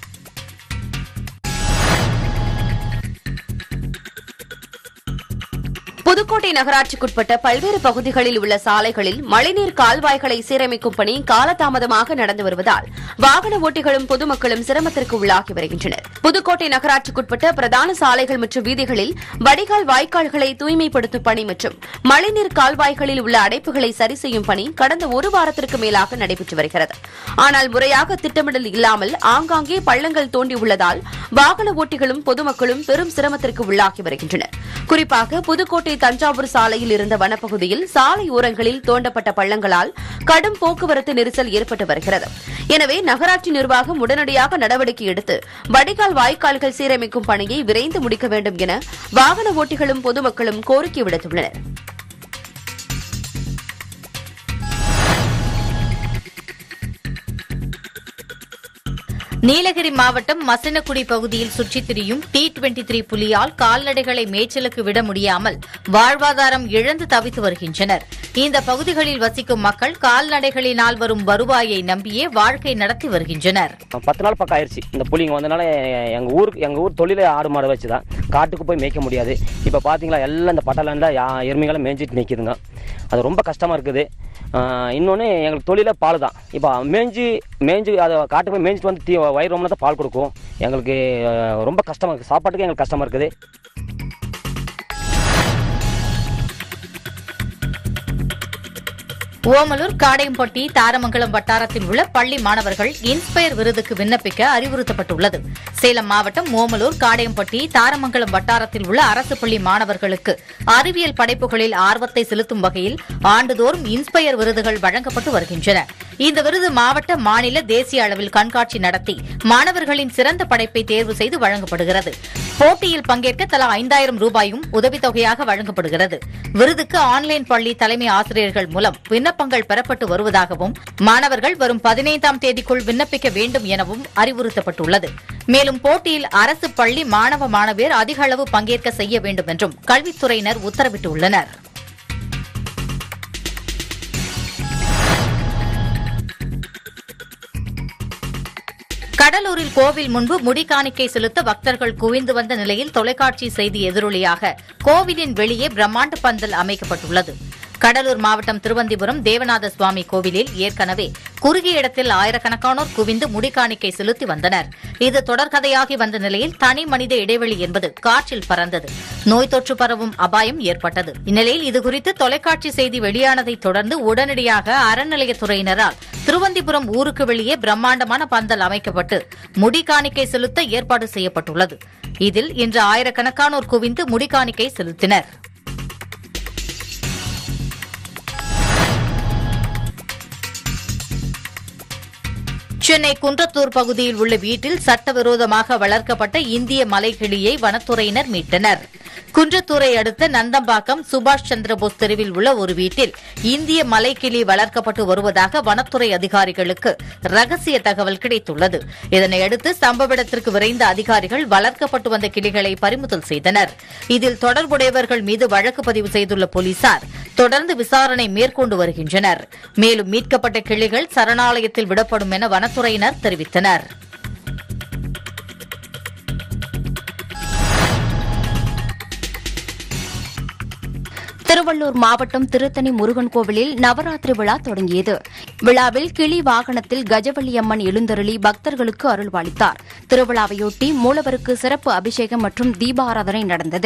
புதுக்கோட்டை நகராட்சிக்குட்பட்ட பல்வேறு பகுதிகளில் உள்ள சாலைகளில் மழைநீர் கால்வாய்களை சீரமைக்கும் பணி காலதாமதமாக நடந்து வருவதால் வாகன ஓட்டிகளும் பொதுமக்களும் சிரமத்திற்கு உள்ளாகி வருகின்றனர். புதுக்கோட்டை நகராட்சிக்குட்பட்ட பிரதான சாலைகள் மற்றும் வீதிகளில் வடிகால் வாய்க்கால்களை தூய்மைப்படுத்தும் பணி மற்றும் மழைநீர் கால்வாய்களில் உள்ள அடைப்புகளை சரி செய்யும் பணி கடந்த ஒரு வாரத்திற்கு மேலாக நடைபெற்று வருகிறது. ஆனால் முறையாக திட்டமிடல் இல்லாமல் ஆங்காங்கே பள்ளங்கள் தோண்டியுள்ளதால் வாகன ஓட்டிகளும் பொதுமக்களும் பெரும் சிரமத்திற்கு உள்ளாகி வருகின்றனர். குறிப்பாக புதுக்கோட்டை தஞ்சாவூர் சாலையில் இருந்த வனப்பகுதியில் சாலை ஓரங்களில் தோண்டப்பட்ட பள்ளங்களால் கடும் போக்குவரத்து நெரிசல் ஏற்பட்டு வருகிறது. எனவே நகராட்சி நிர்வாகம் உடனடியாக நடவடிக்கை எடுத்து வடிகால் வாய்க்கால்கள் சீரமைக்கும் பணியை விரைந்து முடிக்க வேண்டும் என வாகன ஓட்டிகளும் பொதுமக்களும் கோரிக்கை விடுத்துள்ளனர். நீலகிரி மாவட்டம் மசினகுடி பகுதியில் சுற்றித் திரியும் T23 புலியால் கால்நடைகளை மேய்ச்சலுக்கு விட முடியாமல் வாழ்வாதாரம் இழந்து தவித்து வருகின்றனர். இந்த பகுதிகளில் வசிக்கும் மக்கள் கால்நடைகளினால் வரும் வருவாயை நம்பியே வாழ்க்கை நடத்தி வருகின்றனர். 10 நாள் பக்கம் ஆயிடுச்சு இந்த புலிங்க வந்தனால எங்க ஊர் தொழிலே ஆடு மாடு வச்சுதான் காட்டுக்கு போய் மேய்க்க முடியாது. இப்போ பாத்தீங்களா எல்லாம் இந்த பட்டலாண்டா எருமைகளை மேய்ஞ்சிட்டு நிற்கிதுங்க. அது ரொம்ப கஷ்டமா இருக்குது. இன்னொன்று எங்களுக்கு தொழிலே பால் தான். இப்போ மேய்ஞ்சி அதை காட்டு போய் மேய்ஞ்சிட்டு வந்து வயிறு ரொம்ப தான் பால் கொடுக்கும். எங்களுக்கு ரொம்ப கஷ்டமாக இருக்குது. சாப்பாட்டுக்கு எங்களுக்கு கஷ்டமாக இருக்குது. ஓமலூர், காடையம்பட்டி, தாரமங்கலம் வட்டாரத்தில் உள்ள பள்ளி மாணவர்கள் இன்ஸ்பயர் விருதுக்கு விண்ணப்பிக்க அறிவுறுத்தப்பட்டுள்ளது. சேலம் மாவட்டம் ஓமலூர், காடையம்பட்டி, தாரமங்கலம் வட்டாரத்தில் உள்ள அரசு பள்ளி மாணவர்களுக்கு அறிவியல் படைப்புகளில் ஆர்வத்தை செலுத்தும் வகையில் ஆண்டுதோறும் இன்ஸ்பயர் விருதுகள் வழங்கப்பட்டு வருகின்றன. இந்த விருது மாவட்ட, மாநில, தேசிய அளவில் கண்காட்சி நடத்தி மாணவர்களின் சிறந்த படைப்பை தேர்வு செய்து வழங்கப்படுகிறது. போட்டியில் பங்கேற்க தலா 5000 ரூபாயும் உதவித்தொகையாக வழங்கப்படுகிறது. விருதுக்கு ஆன்லைன் பள்ளி தலைமை ஆசிரியர்கள் மூலம் விண்ணப்பங்கள் பெறப்பட்டு வருவதாகவும் மாணவர்கள் வரும் 15ஆம் தேதிக்குள் விண்ணப்பிக்க வேண்டும் எனவும் அறிவுறுத்தப்பட்டுள்ளது. மேலும் போட்டியில் அரசு பள்ளி மாணவ மாணவியர் அதிக அளவு பங்கேற்க செய்ய வேண்டும் என்றும் கல்வித்துறையினர் உத்தரவிட்டுள்ளனர். கடலூரில் கோவில் முன்பு முடிக்காணிக்கை செலுத்த பக்தர்கள் குவிந்து வந்த நிலையில் தொலைக்காட்சி செய்தி எதிரொலியாக கோவிலின் வெளியே பிரம்மாண்ட பந்தல் அமைக்கப்பட்டுள்ளது. கடலூர் மாவட்டம் திருவந்திபுரம் தேவநாத சுவாமி கோவிலில் ஏற்கனவே குறுகிய இடத்தில் ஆயிரக்கணக்கானோர் குவிந்து முடிக்காணிக்கை செலுத்தி வந்தனர். இது தொடர்கதையாகி வந்த நிலையில் தனி மனித இடைவெளி என்பது காற்றில் பறந்தது. நோய் தொற்று பரவும் அபாயம் ஏற்பட்டது. இந்நிலையில் இதுகுறித்து தொலைக்காட்சி செய்தி வெளியானதைத் தொடர்ந்து உடனடியாக அறநிலையத்துறையினரால் திருவந்திபுரம் ஊருக்கு வெளியே பிரம்மாண்டமான பந்தல் அமைக்கப்பட்டு முடிக்காணிக்கை செலுத்த ஏற்பாடு செய்யப்பட்டுள்ளது. இதில் இன்று ஆயிரக்கணக்கானோர் குவிந்து முடிக்காணிக்கை செலுத்தினர். சென்னை குன்றத்தூர் பகுதியில் உள்ள வீட்டில் சட்டவிரோதமாக வளர்க்கப்பட்ட இந்திய மலைக்கிளியை வனத்துறையினர் மீட்டனர். குன்றத்தூரை அடுத்த நந்தம்பாக்கம் சுபாஷ் சந்திரபோஸ் தெருவில் உள்ள ஒரு வீட்டில் இந்திய மலைக்கிளி வளர்க்கப்பட்டு வருவதாக வனத்துறை அதிகாரிகளுக்கு ரகசிய தகவல் கிடைத்துள்ளது. இதனையடுத்து சம்பவ இடத்திற்கு விரைந்த அதிகாரிகள் வளர்க்கப்பட்டு வந்த கிளிகளை பறிமுதல் செய்தனர். இதில் தொடர்புடையவர்கள் மீது வழக்கு பதிவு செய்துள்ள போலீசார் தொடர்ந்து விசாரணை மேற்கொண்டு வருகின்றனர். மேலும் மீட்கப்பட்ட கிளிகள் சரணாலயத்தில் விடப்படும் என வனத்துறையினர் தெரிவித்தனர். திருவள்ளூர் மாவட்டம் திருத்தணி முருகன் கோவிலில் நவராத்திரி விழா தொடங்கியது. விழாவில் கிளி வாகனத்தில் கஜவள்ளியம்மன் எழுந்தருளி பக்தர்களுக்கு அருள்பாலித்தார். திருவிழாவையொட்டி மூலவருக்கு சிறப்பு அபிஷேகம் மற்றும் தீபாராதனை நடந்தது.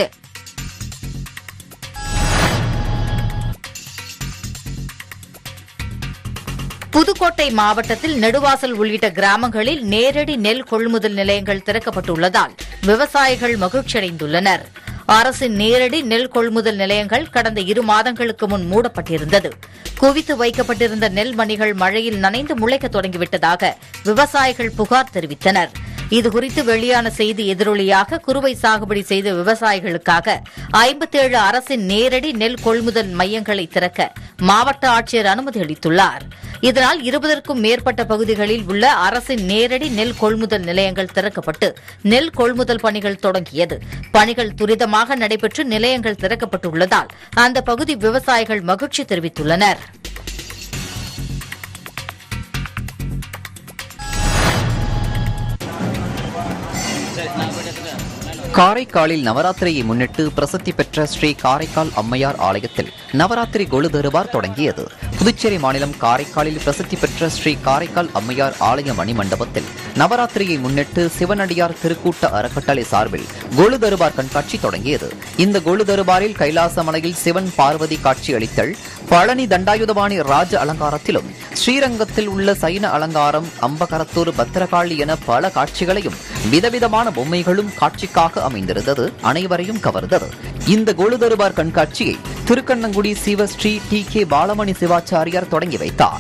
புதுக்கோட்டை மாவட்டத்தில் நெடுவாசல் உள்ளிட்ட கிராமங்களில் நேரடி நெல் கொள்முதல் நிலையங்கள் திறக்கப்பட்டுள்ளதால் விவசாயிகள் மகிழ்ச்சியடைந்துள்ளனர். அரசின் நேரடி நெல் கொள்முதல் நிலையங்கள் கடந்த 2 மாதங்களுக்கு முன் மூடப்பட்டிருந்தது. குவித்து வைக்கப்பட்டிருந்த நெல் மணிகள் மழையில் நனைந்து முளைக்க தொடங்கிவிட்டதாக விவசாயிகள் புகார் தெரிவித்தனர். இதுகுறித்து வெளியான செய்தி எதிரொலியாக குறுவை சாகுபடி செய்த விவசாயிகளுக்காக 57 அரசின் நேரடி நெல் கொள்முதல் மையங்களை திறக்க மாவட்ட ஆட்சியர் அனுமதி அளித்துள்ளார். இதனால் 20க்கும் மேற்பட்ட பகுதிகளில் உள்ள அரசின் நேரடி நெல் கொள்முதல் நிலையங்கள் திறக்கப்பட்டு நெல் கொள்முதல் பணிகள் தொடங்கியது. பணிகள் துரிதமாக நடைபெற்று நிலையங்கள் திறக்கப்பட்டுள்ளதால் அந்த பகுதி விவசாயிகள் மகிழ்ச்சி தெரிவித்துள்ளனர். காரைக்காலில் நவராத்திரியை முன்னிட்டு பிரசித்தி பெற்ற ஸ்ரீ காரைக்கால் அம்மையார் ஆலயத்தில் நவராத்திரி கொலு தருபார் தொடங்கியது. புதுச்சேரி மாநிலம் காரைக்காலில் பிரசித்தி பெற்ற ஸ்ரீ காரைக்கால் அம்மையார் ஆலய மணிமண்டபத்தில் நவராத்திரியை முன்னிட்டு சிவனடியார் திருக்கூட்ட அறக்கட்டளை சார்பில் கொலு தருபார் கண்காட்சி தொடங்கியது. இந்த கொலு தருபாரில் கைலாசமலையில் சிவன் பார்வதி காட்சி அளித்தல், பழனி தண்டாயுதபாணி ராஜ அலங்காரத்திலும், ஸ்ரீரங்கத்தில் உள்ள சைன அலங்காரம், அம்பகரத்தூர் பத்திரகாளி என பல காட்சிகளையும் விதவிதமான பொம்மைகளும் காட்சிக்காக அமைந்திருந்தது அனைவரையும் கவர்ந்தது. இந்த கொலு தருபார் கண்காட்சியை திருக்கண்ணங்குடி சிவஸ்ரீ TK பாலமணி சிவாச்சாரியார் தொடங்கி வைத்தார்.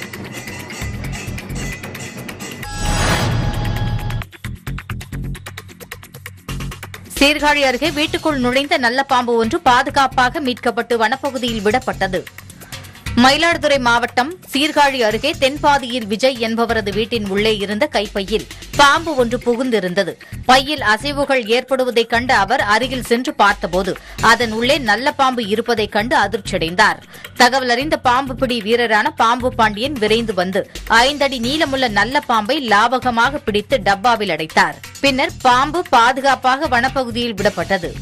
சீர்காழி அருகே வீட்டுக்குள் நுழைந்த நல்ல பாம்பு ஒன்று பாதுகாப்பாக மீட்கப்பட்டு வனப்பகுதியில் விடப்பட்டது. மயிலாடுதுறை மாவட்டம் சீர்காழி அருகே தென்பாதியில் விஜய் என்பவரது வீட்டின் உள்ளே இருந்த கைப்பையில் பாம்பு ஒன்று புகுந்திருந்தது. பையில் அசைவுகள் ஏற்படுவதைக் கண்டு அவர் அருகில் சென்று பார்த்தபோது அதன் உள்ளே நல்ல பாம்பு இருப்பதைக் கண்டு அதிர்ச்சியடைந்தார். தகவல் அறிந்த பாம்பு பிடி வீரரான பாம்பு பாண்டியன் விரைந்து வந்து 5 அடி நீளமுள்ள நல்ல பாம்பை லாபகமாக பிடித்து டப்பாவில் அடைத்தார். பின்னர் பாம்பு பாதுகாப்பாக வனப்பகுதியில் விடப்பட்டது.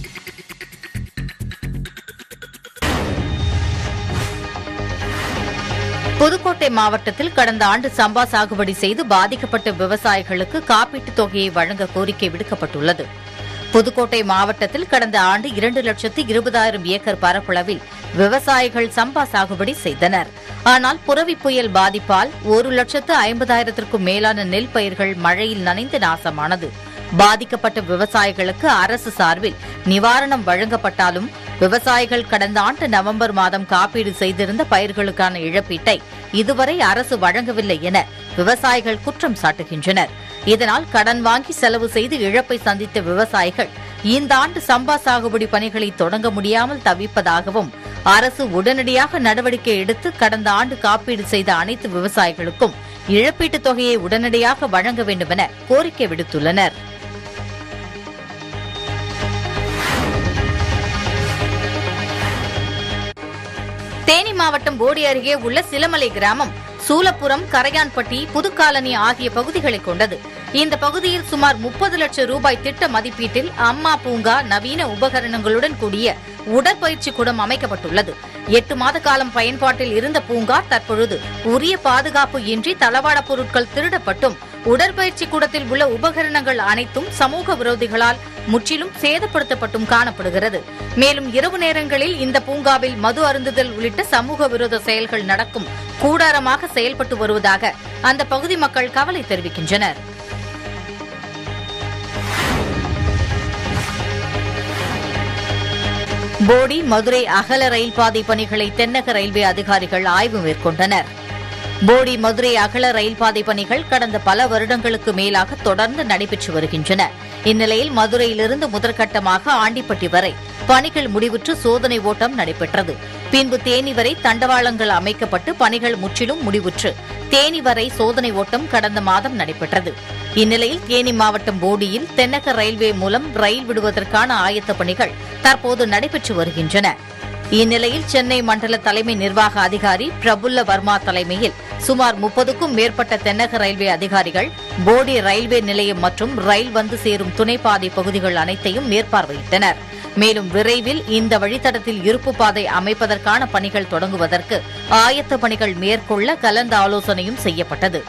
புதுக்கோட்டை மாவட்டத்தில் கடந்த ஆண்டு சம்பா சாகுபடி செய்து பாதிக்கப்பட்ட விவசாயிகளுக்கு காப்பீட்டுத் தொகையை வழங்க கோரிக்கை விடுக்கப்பட்டுள்ளது. புதுக்கோட்டை மாவட்டத்தில் கடந்த ஆண்டு 2,20,000 ஏக்கர் பரப்பளவில் விவசாயிகள் சம்பா சாகுபடி செய்தனர். ஆனால் புரவி புயல் பாதிப்பால் 1,50,000க்கும் மேலான நெல் பயிர்கள் மழையில் நனைந்து நாசமானது. பாதிக்கப்பட்ட விவசாயிகளுக்கு அரசு சார்பில் நிவாரணம் வழங்கப்பட்டாலும் விவசாயிகள் கடந்த ஆண்டு நவம்பர் மாதம் காப்பீடு செய்திருந்த பயிர்களுக்கான இழப்பீட்டை இதுவரை அரசு வழங்கவில்லை என விவசாயிகள் குற்றம் சாட்டுகின்றனர். இதனால் கடன் வாங்கி செலவு செய்து இழப்பை சந்தித்த விவசாயிகள் இந்த ஆண்டு சம்பா சாகுபடி பணிகளை தொடங்க முடியாமல் தவிப்பதாகவும் அரசு உடனடியாக நடவடிக்கை எடுத்து கடந்த ஆண்டு காப்பீடு செய்த அனைத்து விவசாயிகளுக்கும் இழப்பீட்டுத் தொகையை உடனடியாக வழங்க வேண்டும் என கோரிக்கை விடுத்துள்ளனர். தேனி மாவட்டம் போடி அருகே உள்ள சிலமலை கிராமம் சூலப்புரம், கரையான்பட்டி, புதுக்காலனி ஆகிய பகுதிகளை கொண்டது. இந்த பகுதியில் சுமார் 30 லட்சம் ரூபாய் திட்ட மதிப்பீட்டில் அம்மா பூங்கா, நவீன உபகரணங்களுடன் கூடிய உடற்பயிற்சி கூடம் அமைக்கப்பட்டுள்ளது. 8 மாத காலம் பயன்பாட்டில் இருந்த பூங்கா தற்பொழுது உரிய பாதுகாப்பு இன்றி தளவாட பொருட்கள் திருடப்பட்டும் உடற்பயிற்சி கூடத்தில் உள்ள உபகரணங்கள் அனைத்தும் சமூக விரோதிகளால் முற்றிலும் சேதப்படுத்தப்பட்டும் காணப்படுகிறது. மேலும் இரவு நேரங்களில் இந்த பூங்காவில் மது அருந்துதல் உள்ளிட்ட சமூக விரோத செயல்கள் நடக்கும் கூடாரமாக செயல்பட்டு வருவதாக அந்த பகுதி மக்கள் கவலை தெரிவிக்கின்றனர். போடி, மதுரை அகல ரயில் பாதை பணிகளை தென்னக ரயில்வே அதிகாரிகள் ஆய்வு மேற்கொண்டனர். போடி, மதுரை அகல ரயில் பாதை பணிகள் கடந்த பல வருடங்களுக்கு மேலாக தொடர்ந்து நடைபெற்று வருகின்றன. இந்நிலையில் மதுரையிலிருந்து முதற்கட்டமாக ஆண்டிப்பட்டி வரை பணிகள் முடிவுற்று சோதனை ஓட்டம் நடைபெற்றது. பின்பு தேனி வரை தண்டவாளங்கள் அமைக்கப்பட்டு பணிகள் முற்றிலும் முடிவுற்று தேனி வரை சோதனை ஓட்டம் கடந்த மாதம் நடைபெற்றது. இந்நிலையில் தேனி மாவட்டம் போடியில் தென்னக ரயில்வே மூலம் ரயில் விடுவதற்கான ஆயத்த பணிகள் தற்போது நடைபெற்று வருகின்றன. இந்நிலையில் சென்னை மண்டல தலைமை நிர்வாக அதிகாரி பிரபுல்ல வர்மா தலைமையில் சுமார் 30க்கும் மேற்பட்ட தென்னக ரயில்வே அதிகாரிகள் போடி ரயில்வே நிலையம் மற்றும் ரயில் வந்து சேரும் துணைப்பாதை பகுதிகள் அனைத்தையும் மேற்பார்வையிட்டனர். மேலும் விரைவில் இந்த வழித்தடத்தில் இருப்பு பாதை அமைப்பதற்கான பணிகள் தொடங்குவதற்கு ஆயத்த பணிகள் மேற்கொள்ள கலந்து ஆலோசனையும் செய்யப்பட்டது.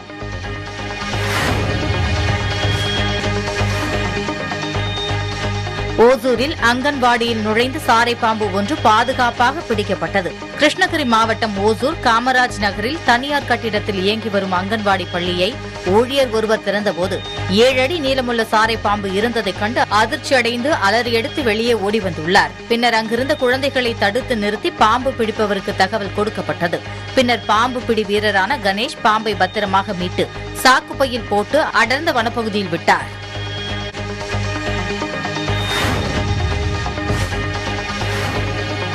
ஓசூரில் அங்கன்வாடியில் நுழைந்து சாரை பாம்பு ஒன்று பாதுகாப்பாக பிடிக்கப்பட்டது. கிருஷ்ணகிரி மாவட்டம் ஓசூர் காமராஜ் நகரில் தனியார் கட்டிடத்தில் இயங்கி வரும் அங்கன்வாடி பள்ளியை ஊழியர் ஒருவர் திறந்தபோது 7 அடி நீளமுள்ள சாரை பாம்பு இருந்ததைக் கண்டு அதிர்ச்சியடைந்து அலறி எடுத்து வெளியே ஓடி வந்துள்ளார். பின்னர் அங்கிருந்த குழந்தைகளை தடுத்து நிறுத்தி பாம்பு பிடிப்பவருக்கு தகவல் கொடுக்கப்பட்டது. பின்னர் பாம்பு பிடி வீரரான கணேஷ் பாம்பை பத்திரமாக மீட்டு சாக்குப்பையில் போட்டு அடர்ந்த வனப்பகுதியில் விட்டார்.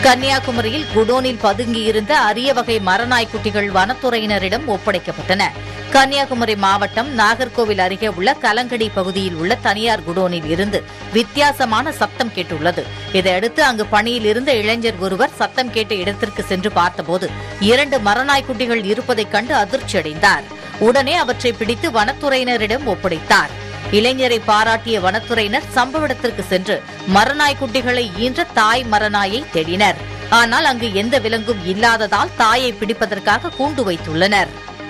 கன்னியாகுமரியில் குடோனில் பதுங்கியிருந்த அரிய வகை மரநாய்க்குட்டிகள் வனத்துறையினரிடம் ஒப்படைக்கப்பட்டன. கன்னியாகுமரி மாவட்டம் நாகர்கோவில் அருகே உள்ள கலங்கடி பகுதியில் உள்ள தனியார் குடோனில் இருந்து வித்தியாசமான சத்தம் கேட்டுள்ளது. இதையடுத்து அங்கு பணியில் இருந்த இளைஞர் ஒருவர் சத்தம் கேட்ட இடத்திற்கு சென்று பார்த்தபோது 2 மரநாய்க்குட்டிகள் இருப்பதைக் கண்டு அதிர்ச்சியடைந்தார். உடனே அவற்றை பிடித்து வனத்துறையினரிடம் ஒப்படைத்தார். இளைஞரை பாராட்டிய வனத்துறையினர் சம்பவ இடத்திற்கு சென்று மரநாய்க்குட்டிகளை ஈன்ற தாய் மரநாயை தேடினர். ஆனால் அங்கு எந்த விலங்கும் இல்லாததால் தாயை பிடிப்பதற்காக கூண்டு வைத்துள்ளனர்.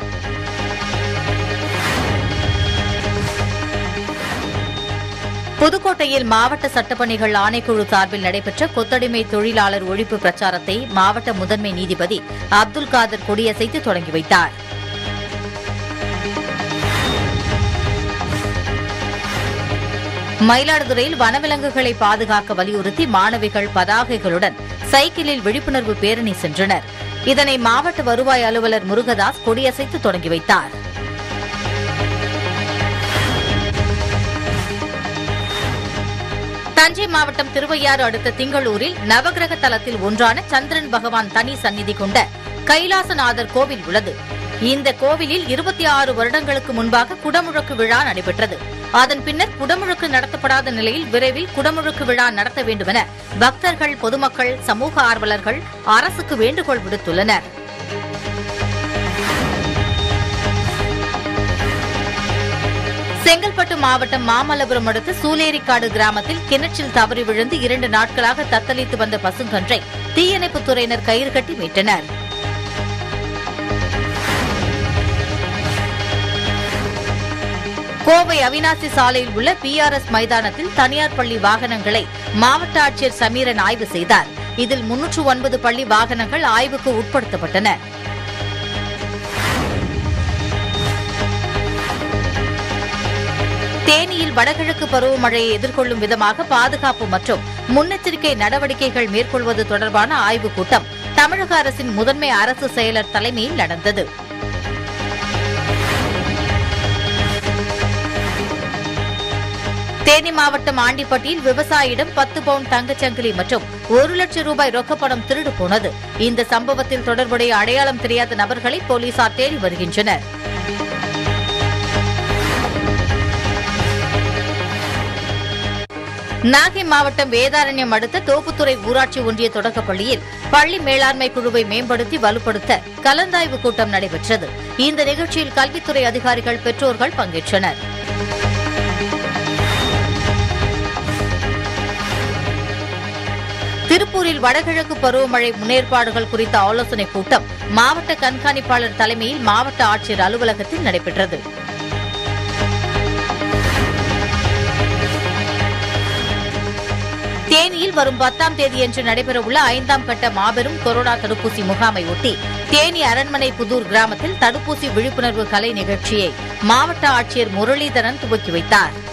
புதுக்கோட்டையில் மாவட்ட சட்டப்பணிகள் ஆணைக்குழு சார்பில் நடைபெற்ற கொத்தடிமை தொழிலாளர் ஒழிப்பு பிரச்சாரத்தை மாவட்ட முதன்மை நீதிபதி அப்துல் காதர் கொடியசைத்து தொடங்கி வைத்தார். மயிலாடுதுறையில் வனவிலங்குகளை பாதுகாக்க வலியுறுத்தி மாணவிகள் பதாகைகளுடன் சைக்கிளில் விழிப்புணர்வு பேரணி சென்றனர். இதனை மாவட்ட வருவாய் அலுவலர் முருகதாஸ் கொடியசைத்து தொடங்கி வைத்தார். தஞ்சை மாவட்டம் திருவையாறு அடுத்த திங்களூரில் நவகிரக தலத்தில் ஒன்றான சந்திரன் பகவான் தனி சந்நிதி கொண்ட கைலாசநாதர் கோவில் உள்ளது. இந்த கோவிலில் 26 வருடங்களுக்கு முன்பாக குடமுழக்கு விழா நடைபெற்றது. அதன் பின்னர் குடமுழுக்கு நடத்தப்படாத நிலையில் விரைவில் குடமுழுக்கு விழா நடத்த வேண்டுமென பக்தர்கள், பொதுமக்கள், சமூக ஆர்வலர்கள் அரசுக்கு வேண்டுகோள் விடுத்துள்ளனர். செங்கல்பட்டு மாவட்டம் மாமல்லபுரம் அடுத்த சூலேரிக்காடு கிராமத்தில் கிணற்றில் தவறி விழுந்து 2 நாட்களாக தத்தளித்து வந்த பசுங்கன்றை தீயணைப்புத் துறையினர் கயிறு கட்டி மீட்டனர். கோவை அவினாசி சாலையில் உள்ள PRS மைதானத்தில் தனியார் பள்ளி வாகனங்களை மாவட்ட ஆட்சியர் சமீரன் ஆய்வு செய்தார். இதில் 309 பள்ளி வாகனங்கள் ஆய்வுக்கு உட்படுத்தப்பட்டன. தேனியில் வடகிழக்கு பருவமழையை எதிர்கொள்ளும் விதமாக பாதுகாப்பு மற்றும் முன்னெச்சரிக்கை நடவடிக்கைகள் மேற்கொள்வது தொடர்பான ஆய்வுக் கூட்டம் தமிழக அரசின் முதன்மை அரசு செயலர் தலைமையில் நடந்தது. தேனி மாவட்டம் ஆண்டிப்பட்டியில் விவசாயியிடம் 10 பவுண்ட் தங்கச்சங்கிலி மற்றும் 1 லட்சம் ரூபாய் ரொக்கப்பணம் திருடு போனது. இந்த சம்பவத்தில் தொடர்புடைய அடையாளம் தெரியாத நபர்களை போலீசார் தேடி வருகின்றனர். நாகை மாவட்டம் வேதாரண்யம் அடுத்த தோப்புத்துறை ஊராட்சி ஒன்றிய தொடக்கப்பள்ளியில் பள்ளி மேலாண்மை குழுவை மேம்படுத்தி வலுப்படுத்த கலந்தாய்வு கூட்டம் நடைபெற்றது. இந்த நிகழ்ச்சியில் கல்வித்துறை அதிகாரிகள், பெற்றோர்கள் பங்கேற்றனர். திருப்பூரில் வடகிழக்கு பருவமழை முன்னேற்பாடுகள் குறித்த ஆலோசனைக் கூட்டம் மாவட்ட கண்காணிப்பாளர் தலைமையில் மாவட்ட ஆட்சியர் அலுவலகத்தில் நடைபெற்றது. தேனியில் வரும் 10ஆம் தேதியன்று நடைபெறவுள்ள 5ஆம் கட்ட மாபெரும் கொரோனா தடுப்பூசி முகாமை ஒட்டி தேனி அரண்மனை புதூர் கிராமத்தில் தடுப்பூசி விழிப்புணர்வு கலை நிகழ்ச்சியை மாவட்ட ஆட்சியர் முரளிதரன் துவக்கி வைத்தார்.